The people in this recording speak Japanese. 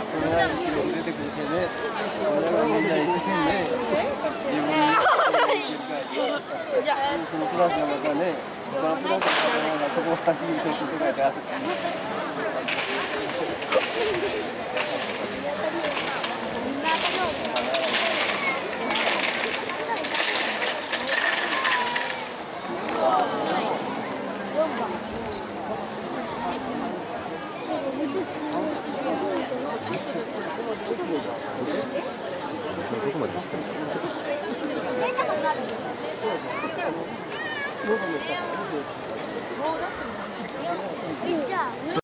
それが出てくるけどね、俺らがみんな行ってね、自分でそのクラスの中ね、他のクラスの方がそこは優勝するとかである。 どこまで走ってるの？